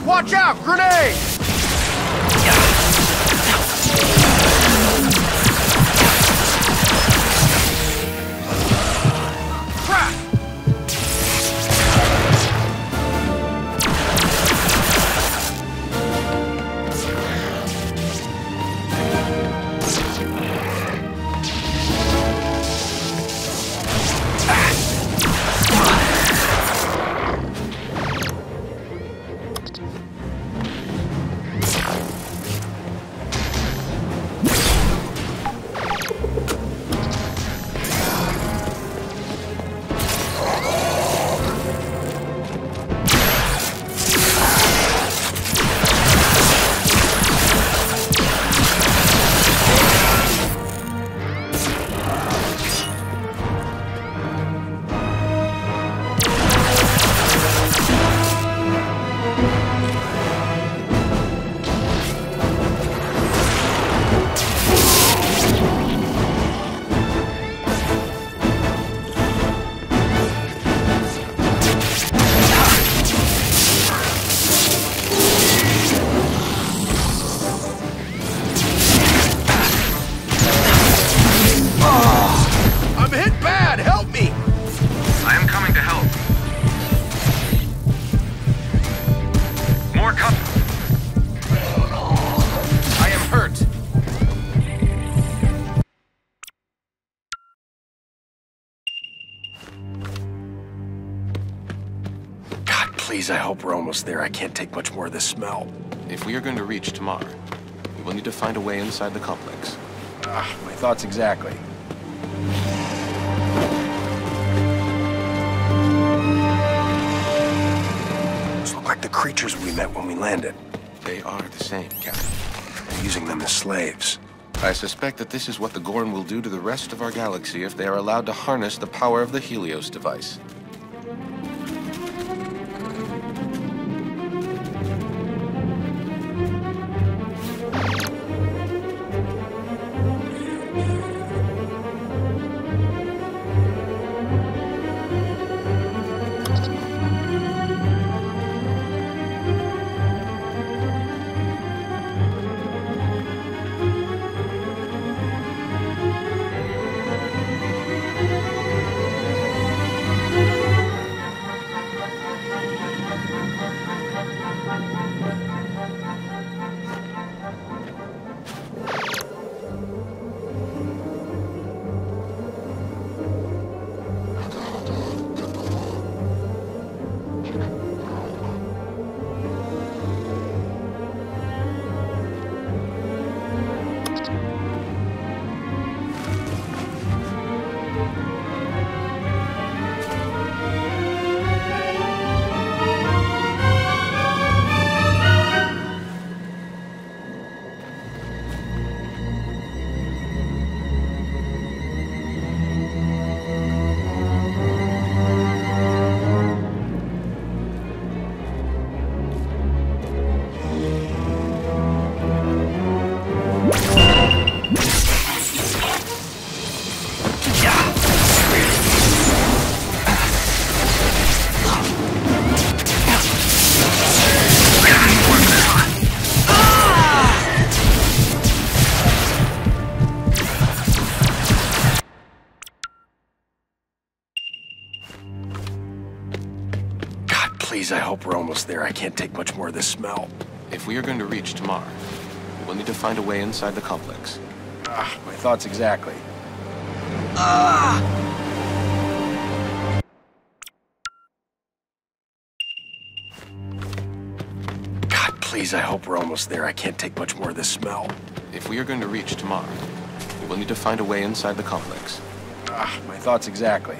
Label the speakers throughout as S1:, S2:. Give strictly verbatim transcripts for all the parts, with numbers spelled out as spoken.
S1: Watch out! Grenade! Crap! Please, I hope we're almost there. I can't take much more of this smell.
S2: If we are going to reach Tamar, we will need to find a way inside the complex.
S1: Ah, my thoughts exactly. Those look like the creatures we met when we landed.
S2: They are the same, Captain.
S1: They're using them as slaves.
S2: I suspect that this is what the Gorn will do to the rest of our galaxy if they are allowed to harness the power of the Helios device.
S1: Please, I hope we're almost there. I can't take much more of this smell.
S2: If we are going to reach Tamar, we will need to find a way inside the complex.
S1: Ah, my thoughts exactly. Ah! God, please, I hope we're almost there. I can't take much more of this smell.
S2: If we are going to reach Tamar, we will need to find a way inside the complex.
S1: Ah, my thoughts exactly.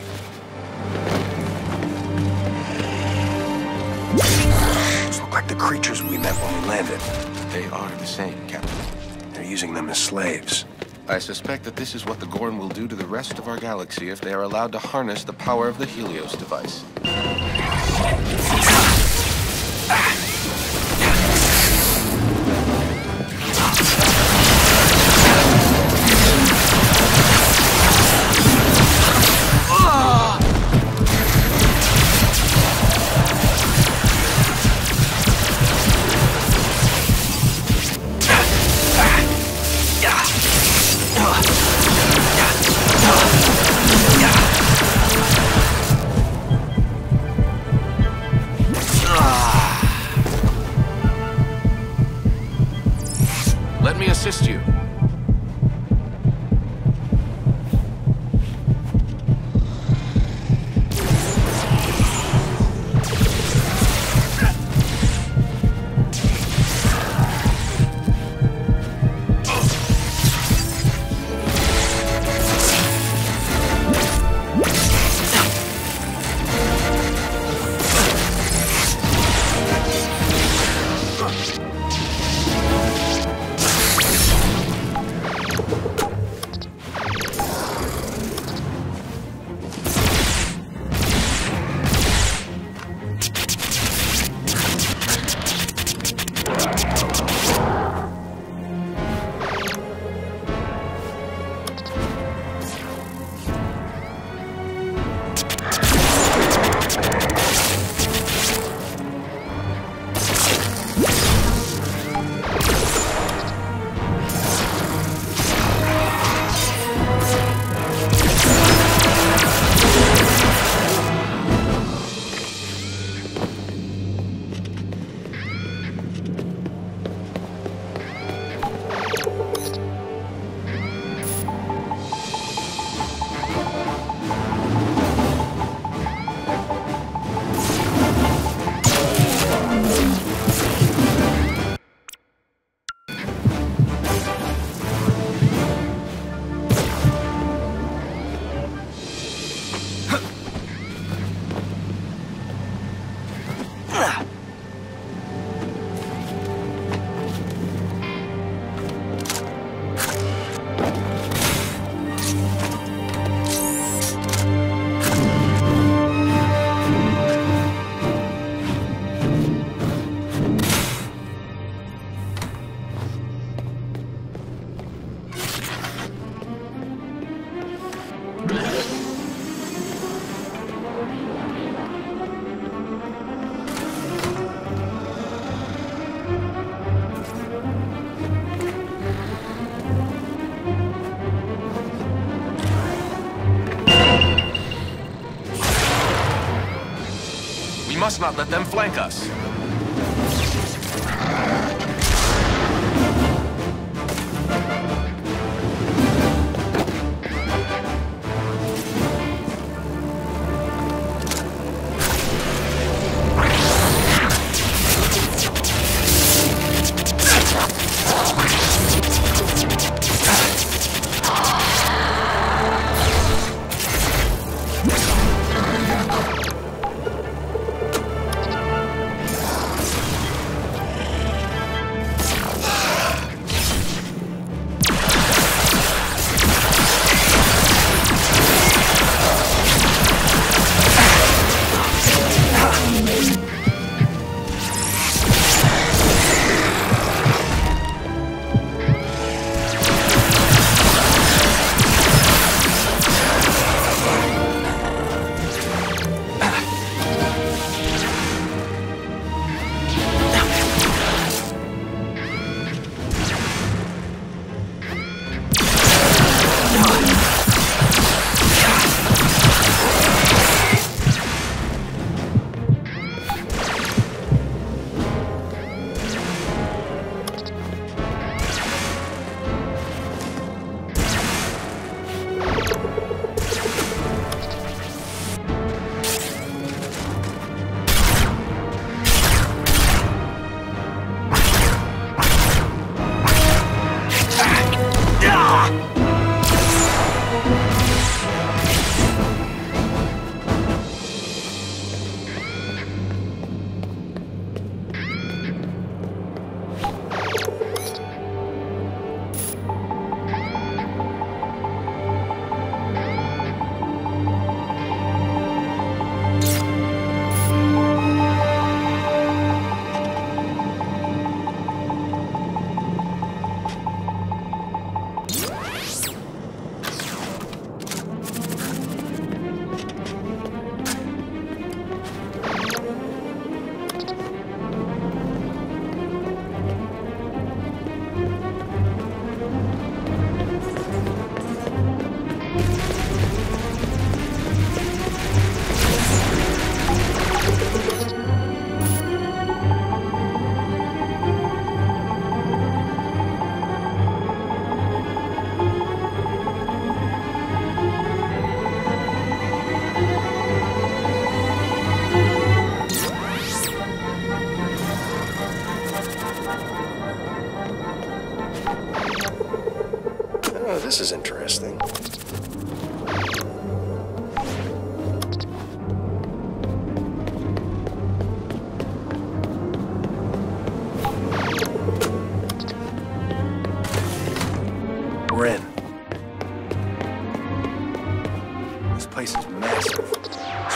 S1: Those look like the creatures we met when we landed.
S2: They are the same, Captain.
S1: They're using them as slaves.
S2: I suspect that this is what the Gorn will do to the rest of our galaxy if they are allowed to harness the power of the Helios device. assist you. We must not let them flank us.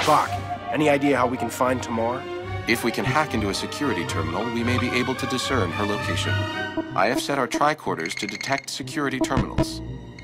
S1: Spock, any idea how we can find Tamar?
S2: If we can hack into a security terminal, we may be able to discern her location. I have set our tricorders to detect security terminals.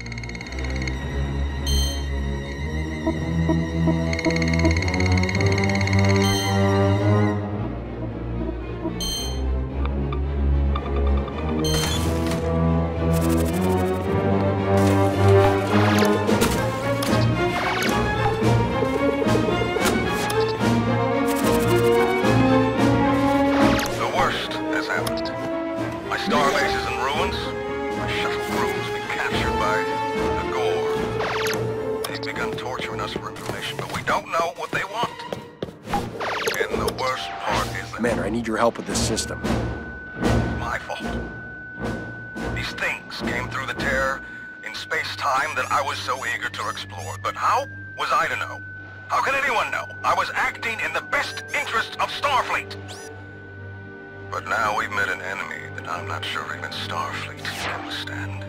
S1: Commander, I need your help with this system.
S3: My fault. These things came through the tear in space-time that I was so eager to explore. But how was I to know? How can anyone know? I was acting in the best interests of Starfleet. But now we've met an enemy that I'm not sure even Starfleet can withstand.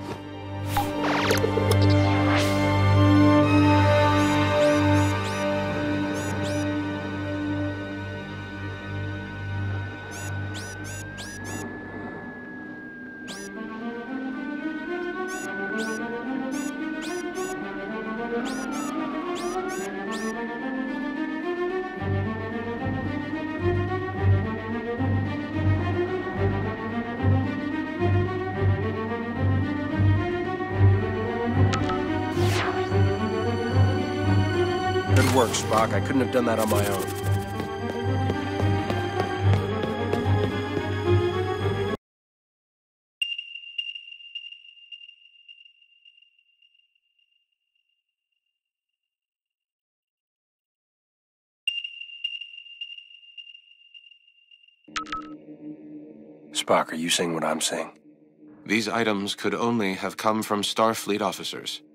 S1: Good work, Spock. I couldn't have done that on my own. Spock, are you saying what I'm saying?
S2: These items could only have come from Starfleet officers.